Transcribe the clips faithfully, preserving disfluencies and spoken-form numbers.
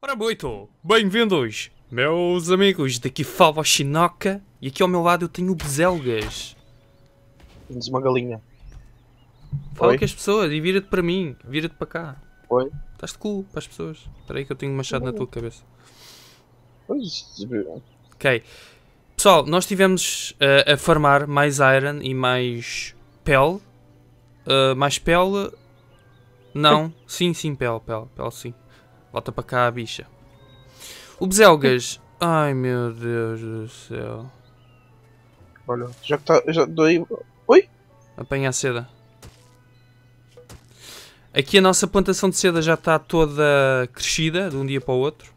Ora muito, bem-vindos, meus amigos, daqui fala o Shinoka e aqui ao meu lado eu tenho o Bezelgas. Diz uma galinha. Fala Oi? com as pessoas e vira-te para mim, vira-te para cá. Oi? Estás de cu para as pessoas. Espera aí que eu tenho um machado na tua cabeça. Pois, Ok, pessoal, nós estivemos uh, a farmar mais iron e mais pele. Uh, mais pele... Não, sim, sim, pele, pele, pele sim. Volta para cá a bicha. O Bezelgas... Ai meu Deus do céu. olha, já que está. Já dei. Oi? Apanha a seda. Aqui a nossa plantação de seda já está toda crescida de um dia para o outro.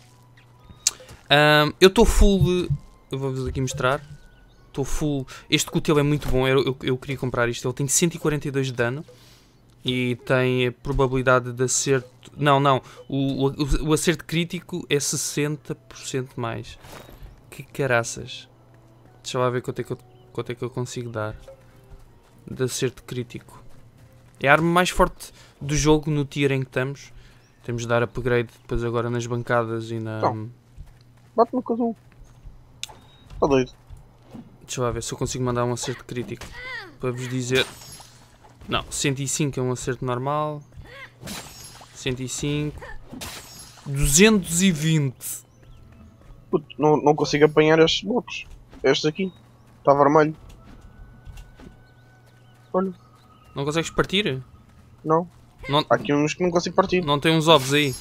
Um, eu estou full. Eu vou-vos aqui mostrar. Estou full. Este cutelo é muito bom. Eu, eu, eu queria comprar isto. Ele tem cento e quarenta e dois de dano. E tem a probabilidade de acerto. Não, não. O, o, o acerto crítico é sessenta por cento mais. Que caraças. Deixa lá ver quanto é que eu, quanto é que eu consigo dar. De acerto crítico. É a arma mais forte do jogo no tier em que estamos. Temos de dar upgrade depois agora nas bancadas e na... Não. Bate no casulo. Está doido. Deixa lá ver se eu consigo mandar um acerto crítico. Para vos dizer... Não, cento e cinco é um acerto normal. cento e cinco. duzentos e vinte. Puto, não, não consigo apanhar estes blocos. Estes aqui. Está vermelho. Olha, Não consegues partir? não. Não, Há aqui uns que não consigo partir. não tem uns ovos aí?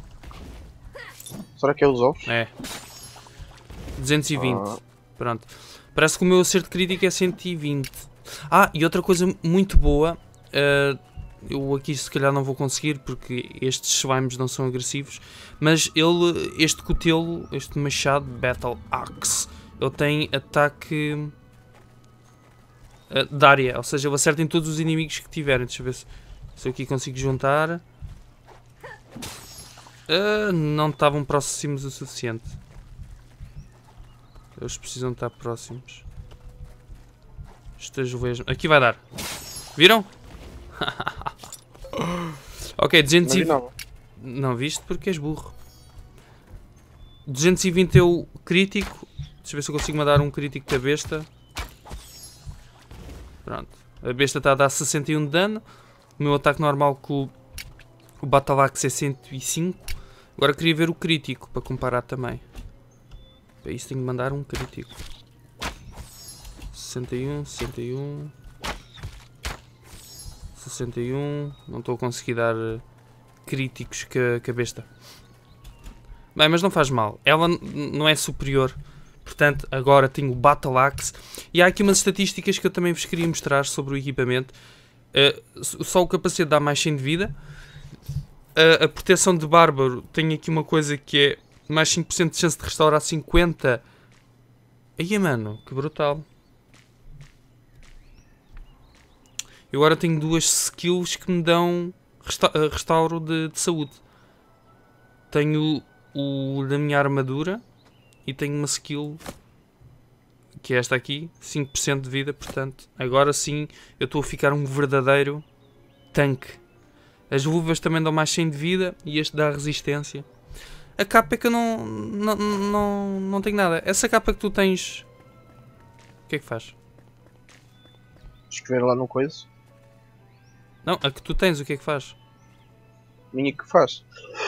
Será que é os ovos? É. duzentos e vinte. Ah. Pronto. Parece que o meu acerto crítico é cento e vinte. Ah, e outra coisa muito boa. Uh, eu aqui se calhar não vou conseguir porque estes slimes não são agressivos. Mas ele, este cutelo, este machado Battle Axe, ele tem ataque uh, de área. Ou seja, ele acerta em todos os inimigos que tiverem. Deixa eu ver se, se eu aqui consigo juntar. Uh, não estavam próximos o suficiente. Eles precisam estar próximos. Esteja mesmo. Aqui vai dar. Viram? Ok, duzentos e vinte. Não vi nada. Não viste porque és burro. duzentos e vinte é o crítico. Deixa eu ver se eu consigo mandar um crítico da besta. Pronto. A besta está a dar sessenta e um de dano. O meu ataque normal com o Battle Axe é cento e cinco. Agora queria ver o crítico para comparar também. Para isso tenho de mandar um crítico. sessenta e um, sessenta e um. sessenta e um. Não estou a conseguir dar críticos que, que a besta. Bem, mas não faz mal. Ela não é superior. Portanto, agora tenho o Battle Axe. E há aqui umas estatísticas que eu também vos queria mostrar sobre o equipamento. Uh, só o capacete dá mais cem de vida. Uh, a proteção de bárbaro tem aqui uma coisa que é mais cinco por cento de chance de restaurar cinquenta. Aí, mano, que brutal. Eu agora tenho duas skills que me dão resta restauro de, de saúde. Tenho o, o da minha armadura e tenho uma skill que é esta aqui, cinco por cento de vida, portanto, agora sim eu estou a ficar um verdadeiro tanque. As luvas também dão mais cem de vida e este dá resistência. A capa é que eu não, não, não, não tenho nada. Essa capa que tu tens, o que é que faz? Escrever lá no coisa. Não, a que tu tens, o que é que faz? Minha que faz.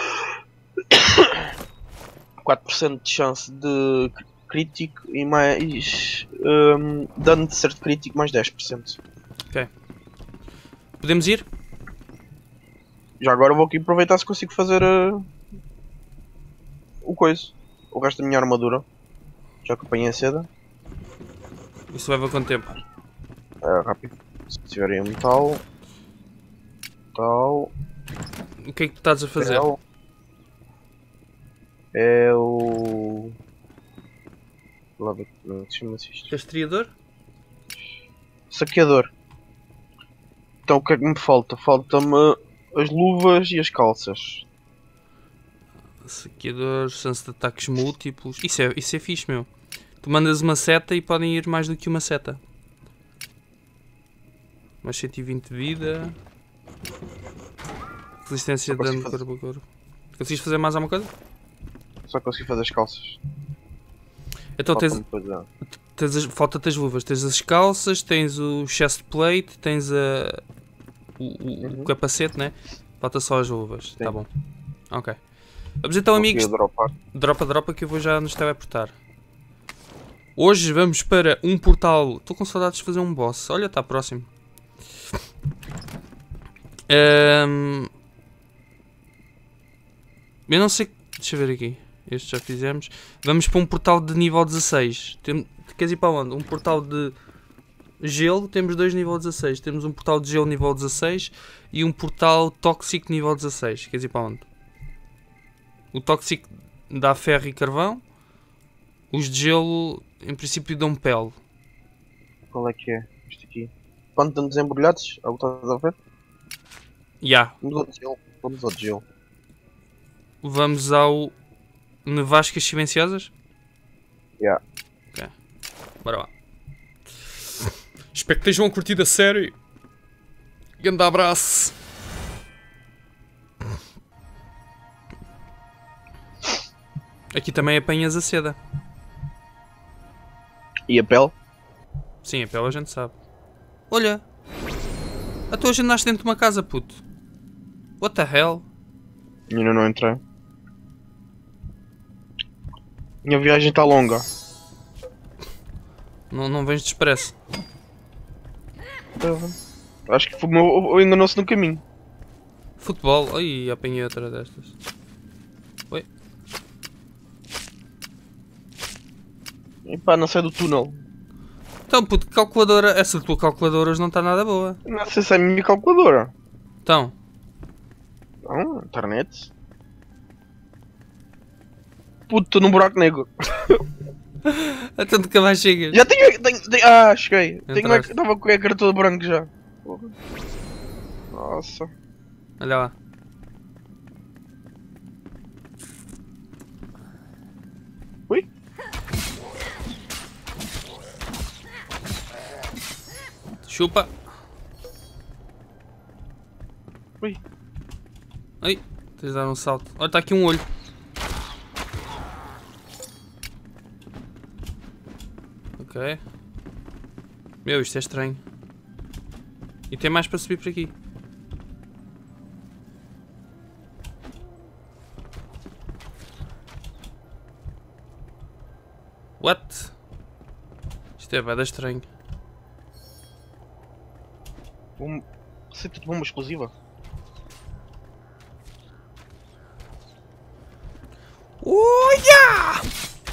quatro por cento de chance de crítico e mais um, dano de certo crítico mais dez por cento. Ok. Podemos ir? Já agora vou aqui aproveitar se consigo fazer uh, o coisa. O resto da minha armadura. Já que apanhei a seda. Isso leva quanto tempo? É rápido. Se tiverem metal. Metal. O que é que tu estás a fazer? Metal. É o. Lá ver como é que chama-se isto. Rastreador? Saqueador. Então o que é que me falta? Falta-me as luvas e as calças. Saqueador, chance de ataques múltiplos. Isso é, isso é fixe, meu. Tu mandas uma seta e podem ir mais do que uma seta. Mais cento e vinte de vida. Resistência de dano corpo a corpo. Conseguiste fazer mais alguma coisa? Só consegui fazer as calças. Então tens, Falta-me depois a- tens as, falta-te as luvas. Tens as calças, tens o chest plate, tens a, o, o- o Uhum. capacete, né? Falta só as luvas. Sim. Tá bom. Ok. Vamos então, Vou amigos. aqui a dropar. Dropa, dropa que eu vou já nos teleportar. Hoje vamos para um portal. Estou com saudades de fazer um boss. Olha, está próximo. Ahm, Eu não sei. Deixa eu ver aqui. Este já fizemos. Vamos para um portal de nível dezasseis. Tem... Queres ir para onde? Um portal de gelo. Temos dois nível dezasseis. Temos um portal de gelo nível dezasseis e um portal tóxico nível dezasseis. Queres ir para onde? O tóxico dá ferro e carvão. Os de gelo, em princípio, dão pele. Qual é que é? Isto aqui. Quando estão desembrulhados, é o que estás a ver? Ya. Vamos ao de gelo. Vamos ao de gelo. Vamos ao Nevascas Silenciosas? Ya. Ok. Bora lá. Espero que estejam a curtir a série. Grande abraço. Aqui também apanhas a seda. E a pele? Sim, a pele a gente sabe. Olha. A tua gente nasce dentro de uma casa, puto. What the hell? Ainda não entrei. Minha viagem está longa. Não, não vens de expresso. Acho que foi o meu enganou-se no caminho. Futebol. Ai, apanhei outra destas. Oi. E pá, não sai do túnel. Então, puto, calculadora. Essa tua calculadora hoje não está nada boa. Não sei se é a minha calculadora. Então. Não, internet. Puto, estou num buraco negro. Até nunca mais chegas. Já tenho. tenho, tenho ah, cheguei. Entraste. Estava com a cara toda branca já. Porra. Nossa. Olha lá. Ui. Chupa. Ui. Ai, tens de dar um salto. Olha, está aqui um olho. Ok. Meu, isto é estranho. E tem mais para subir por aqui. What? Isto é bada estranho. Um... Receita de bomba explosiva. Olha!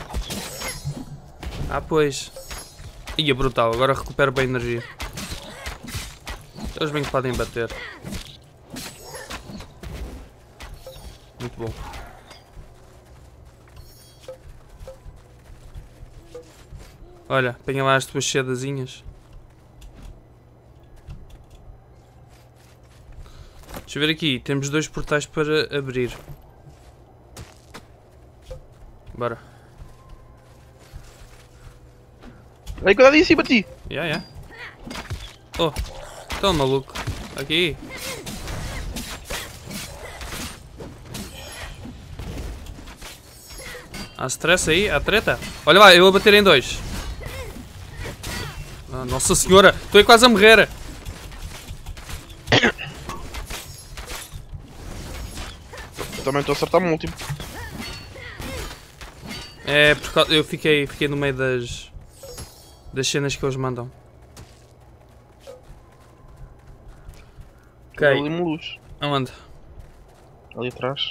Ah, pois. Ia brutal, agora recupero bem energia. Eles bem que podem bater. Muito bom. Olha, apanha lá as tuas sedazinhas. Deixa eu ver aqui, temos dois portais para abrir. Bora. Aí, cuidado aí em cima de ti. Ya, ya. Oh, tão maluco. Aqui. Há stress aí, há treta. Olha lá, eu a bater em dois. Ah, nossa senhora, estou aí quase a morrer. Eu também estou a acertar-me o último. É, porque eu fiquei, fiquei no meio das das cenas que eles mandam. Ok. Ali uma luz. Aonde? Ali atrás.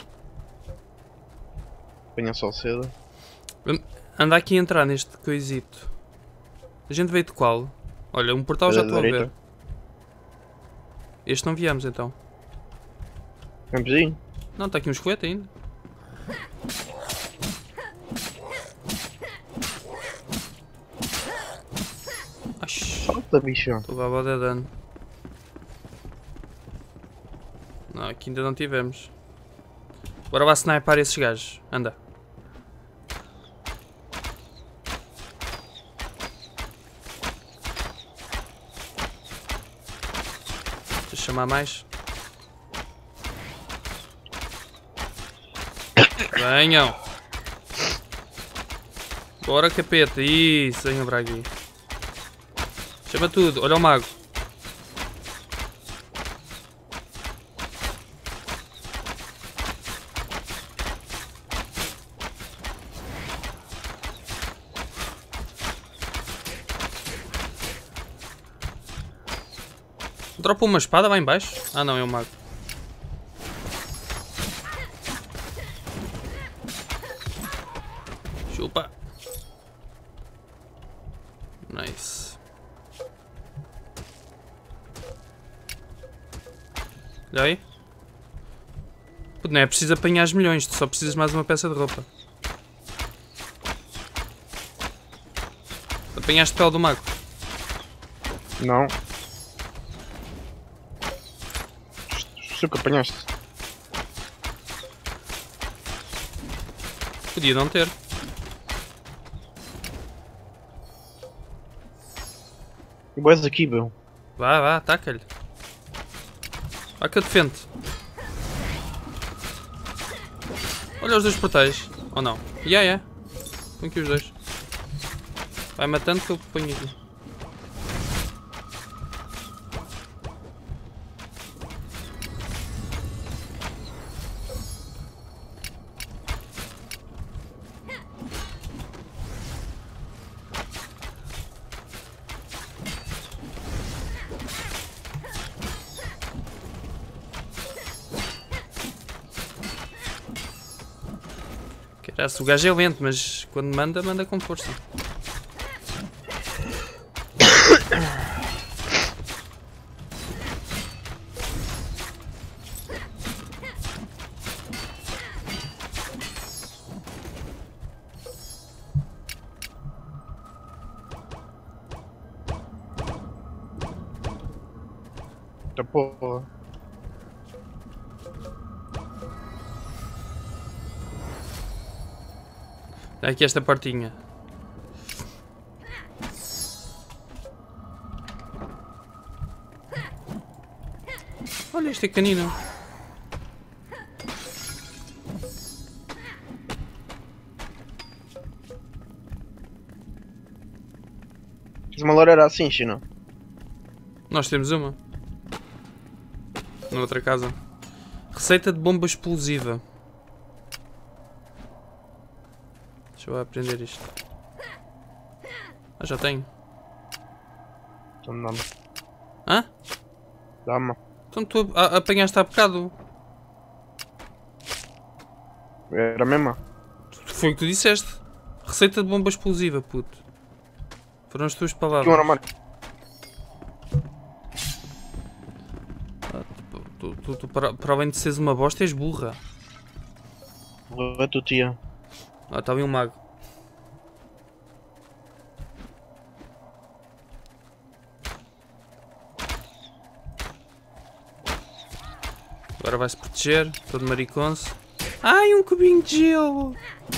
Apanha só seda. Anda aqui a entrar neste coisito. A gente veio de qual? Olha, um portal Da já estou a ver. direita. Este não viemos então. Vamos aí. Não, está aqui um esqueleto ainda. Salta, bicho. Estou a levar de dano. Não, aqui ainda não tivemos. Bora lá sniper esses gajos. Anda. Deixa eu chamar mais. Venham. Bora, capeta. Isso, venham para aqui. Chama tudo. Olha o mago. Dropa uma espada lá em baixo? Ah não, é o mago. Chupa. Nice. Olha aí. Puto, não é preciso apanhar os milhões, tu só precisas mais uma peça de roupa. Apanhaste pele do mago? Não. Tu que apanhaste? Podia não ter. E boas aqui, meu. Vá, vá, ataca-lhe. Vá que eu defendo. Olha os dois portais. Ou não? Ya, yeah, ya. Yeah. Põe aqui os dois. Vai matando que eu ponho aqui. O gajo é lento, mas quando manda, manda com força. Tá porra. Dá aqui esta portinha. Olha, este é canino. Uma loura era assim, Chino. Nós temos uma. Na outra casa. Receita de bomba explosiva. Deixa eu aprender isto. Ah, já tenho. Então dá-me. Hã? Dá-me. Então tu a- apanhaste há bocado. Era a mesma? Foi o que tu disseste. Receita de bomba explosiva, puto. Foram as tuas Aqui um palavras. armário. Ah, tu, tu, tu, para, para além de seres uma bosta, és burra. É tu, tia. Ah, está ali um mago. Agora vai-se proteger, todo mariconso. Ai, um cubinho de gelo!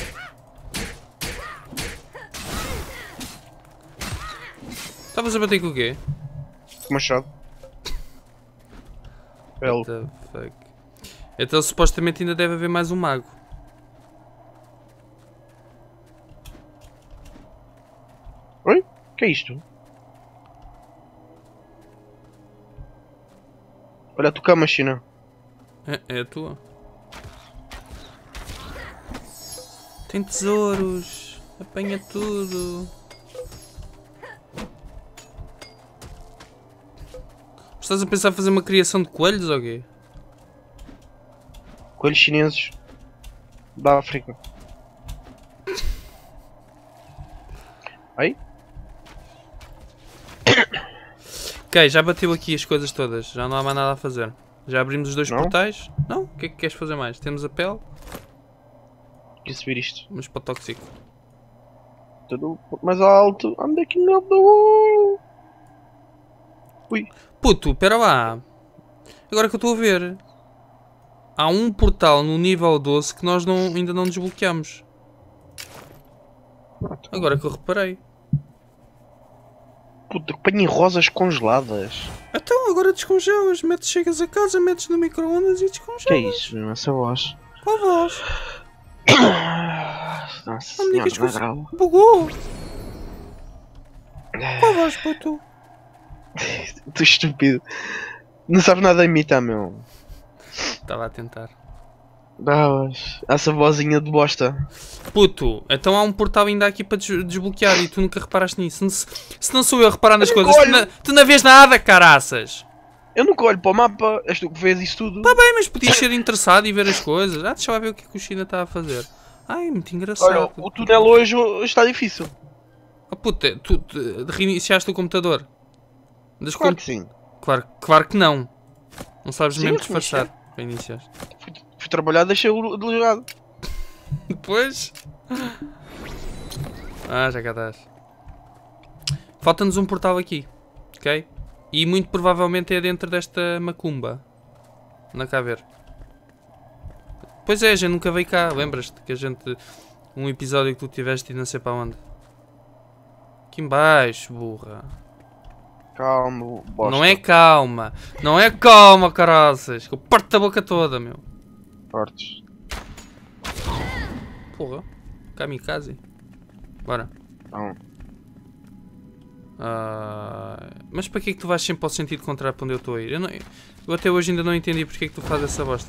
Estavas a bater com o quê? Machado. Pelo. What the fuck? Então supostamente ainda deve haver mais um mago. Oi? O que é isto? Olha a tua cama, China. É, é a tua. Tem tesouros. Apanha tudo. Estás a pensar em fazer uma criação de coelhos ou quê? Coelhos chineses. Da África. Aí? Ok, já bateu aqui as coisas todas. Já não há mais nada a fazer. Já abrimos os dois Não? portais. Não? O que é que queres fazer mais? Temos a pele. Queria subir isto. Vamos para o tóxico. Tudo um pouco mais alto. I'm the king of the world. Ui. Puto, pera lá. Agora que eu estou a ver. Há um portal no nível doze que nós não, ainda não desbloqueamos. Agora que eu reparei. Puta, que apanhei rosas congeladas. Então agora descongelas. Metes, chegas a casa, metes no micro-ondas e descongelas. Que é isso, meu? Essa voz. Qual voz? Nossa Não me senhora, digas que não é você grave. bugou. Qual vais, puto? Tu estúpido. Não sabes nada a imitar, meu. Estava a tentar. Davas. Essa vozinha de bosta. Puto, então há um portal ainda aqui para des desbloquear e tu nunca reparaste nisso. Se, se não sou eu a reparar nas Eu coisas, nunca tu, na, olho. tu não vês nada, caraças. Eu nunca olho para o mapa. És tu que vês isso tudo. Tá bem, mas podias ser interessado e ver as coisas. Ah, deixa lá ver o que, é que o China está a fazer. Ai, muito engraçado. Olha, o túnel hoje está difícil. Oh, puta, tu, tu reiniciaste o computador? Das Claro com- que sim. claro, claro que não. Não sabes Sim, mesmo eu disfarçar. Reiniciaste. Fui, fui trabalhar, deixei-o ligado. Depois. Ah, já cá estás. Falta-nos um portal aqui, ok? E muito provavelmente é dentro desta macumba. Anda cá a ver. Pois é, a gente nunca veio cá. Lembras-te que a gente... Um episódio que tu tiveste e não sei para onde. Aqui em baixo, burra. Calma, bosta. Não é calma. Não é calma, caraças. Que eu parto a boca toda, meu. Fortes. Porra. Kamikaze. Bora. Não. Ah, mas para que é que tu vais sempre ao sentido contrário para onde eu estou a ir? Eu, não- eu até hoje ainda não entendi porque é que tu fazes essa bosta.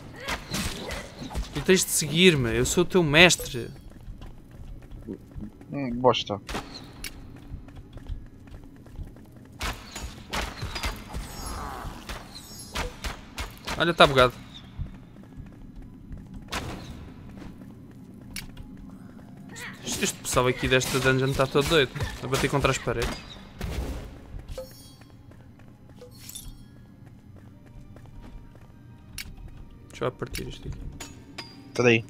Tu tens de seguir-me, eu sou o teu mestre. Hum, bosta. Olha, está bugado. Este, este pessoal aqui desta dungeon está todo doido. A bater contra as paredes. Deixa eu partir isto aqui. Sai daí.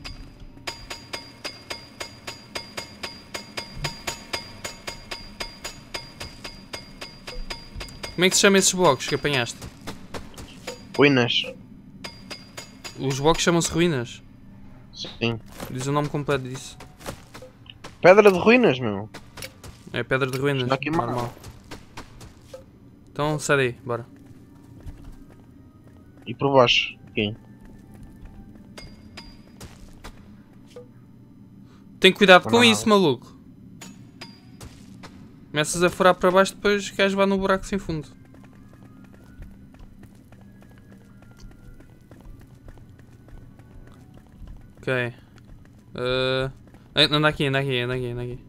Como é que se chama esses blocos que apanhaste? Ruínas. Os blocos chamam-se ruínas. Sim. Diz o nome completo disso. Pedra de ruínas, meu. É pedra de ruínas. Está aqui mal. Normal. Então sai daí, bora. E por baixo. Aqui. Tem cuidado com Não. isso, maluco. Começas a furar para baixo, depois queres levar no buraco sem fundo. Ok. Uh... Anda aqui, anda aqui, anda aqui, anda aqui.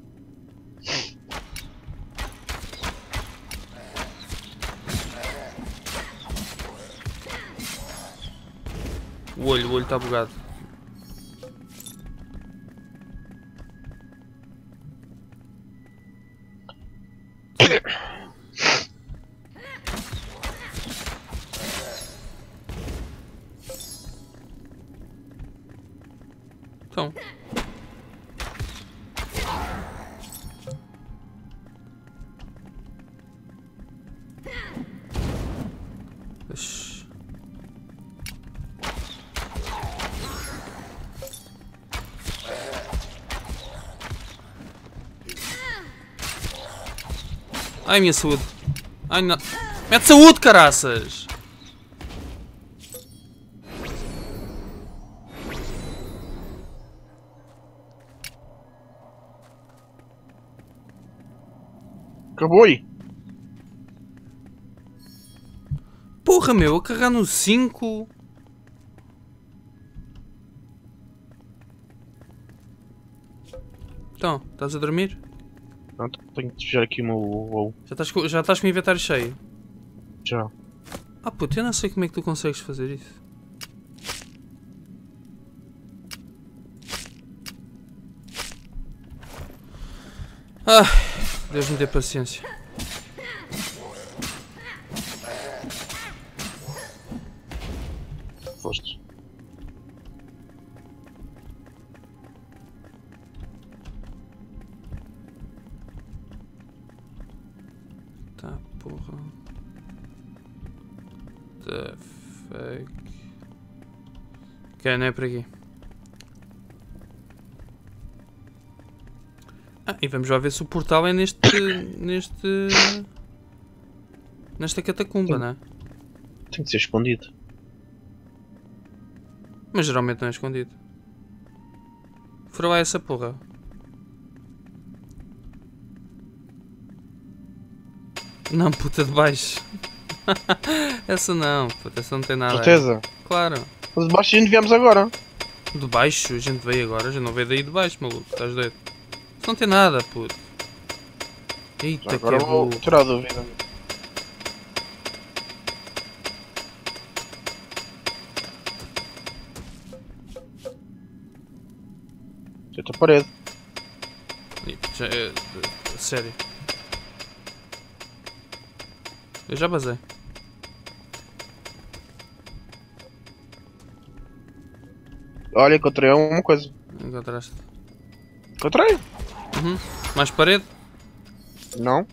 O olho, o olho está bugado. Então. Ixi. Ai, minha saúde. Ai, não. Mete saúde, caraças! Acabou aí. Porra, meu, a carregar no cinco. Então, estás a dormir? Pronto, tenho que sujar aqui o meu voo. Já estás com, já estás com o inventário cheio? Já. Ah, puto, eu não sei como é que tu consegues fazer isso. Ah, Deus me dê paciência. Foste. Tá, porra. The fuck. Ok, não é por aqui. Ah, e vamos lá ver se o portal é neste. neste. nesta catacumba, Sim. não é? Tem que ser escondido. Mas geralmente não é escondido. Fura lá essa porra. Não, puta de baixo. Essa não, puta, essa não tem nada. Certeza? Claro. Mas de baixo a gente viemos agora. De baixo? A gente veio agora, a gente não veio daí de baixo, maluco. Estás doido? Isso não tem nada, puto. Eita, que Agora é vou burro. tirar a dúvida. Tenta a parede. Ih, já é- é- Sério. Eu já basei. Olha, encontrei uma coisa. Encontraste. Encontrei? Uhum. Mais parede? Não.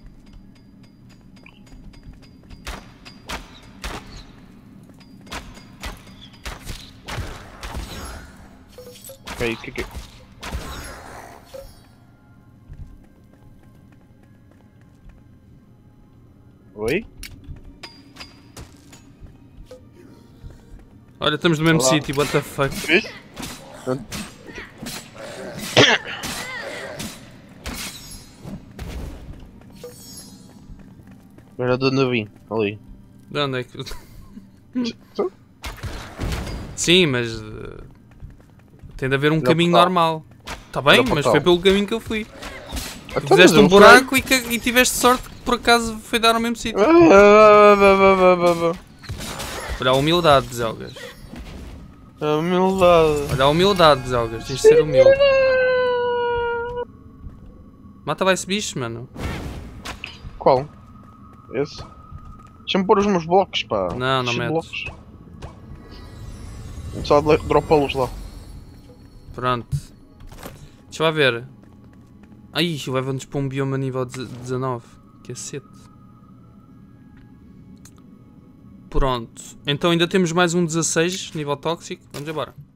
Ok, o que que é? Oi? Olha, estamos no mesmo Olá. sítio, what the fuck. Viste? Era de onde eu vim, ali. De onde é que. Sim, mas. uh, Tem de haver um Era caminho portal. normal. Tá bem, Era mas portal. foi pelo caminho que eu fui. Então, Fizeste mas eu um fui- buraco e, ca- e tiveste sorte que por acaso foi dar ao mesmo sítio. Ah, ah, ah, ah, ah, Olha a humildade, Zelgas. ah. A humildade. Olha a humildade, Zelgas. Tens de ser humilde. Mata lá esse bicho, mano. Qual? Esse? Deixa-me pôr os meus blocos, pá. Não, não Cheio de metes. blocos. Só de dropá-los lá. Pronto. Deixa lá ver. Ai, leva-nos para um bioma nível dezanove. Cacete. Pronto. Então ainda temos mais um dezasseis, nível tóxico. Vamos embora.